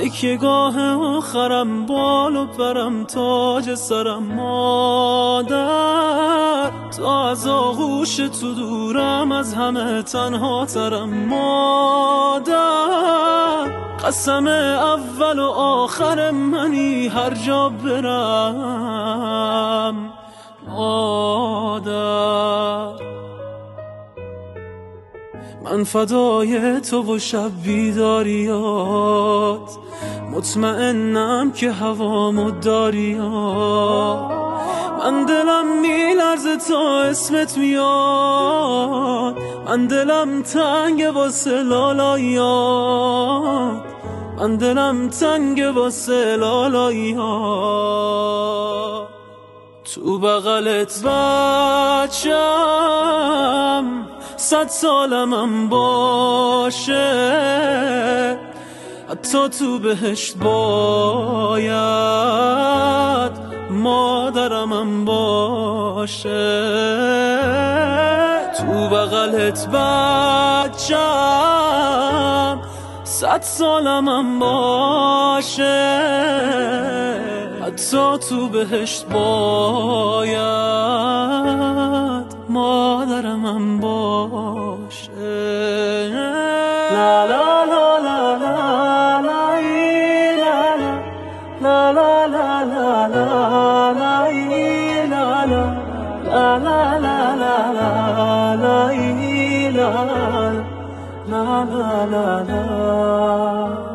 تکیه‌گاه آخرم، بال و پرم، تاج سرم، مادر تا از آغوش تو دورم، از همه تنها ترم، مادر قسم اول و آخر منی هر جا برم، مادر من فدای تو و شب بیداریات، مطمئنم که هوامو داریات. من دلم میلرزه تا اسمت میاد، من دلم تنگ واسه لالاییات، من دلم تنگ واسه لالاییات. تو بغلت بچم 100 سالمم باشه، حتی تو بهشت باید مادرمم باشه. تو بغلت بچم 100 سالمم باشه، حتی تو بهشت باید مادرمم باشه. لا لا لا لا لا لا لا لا لا لا لا لا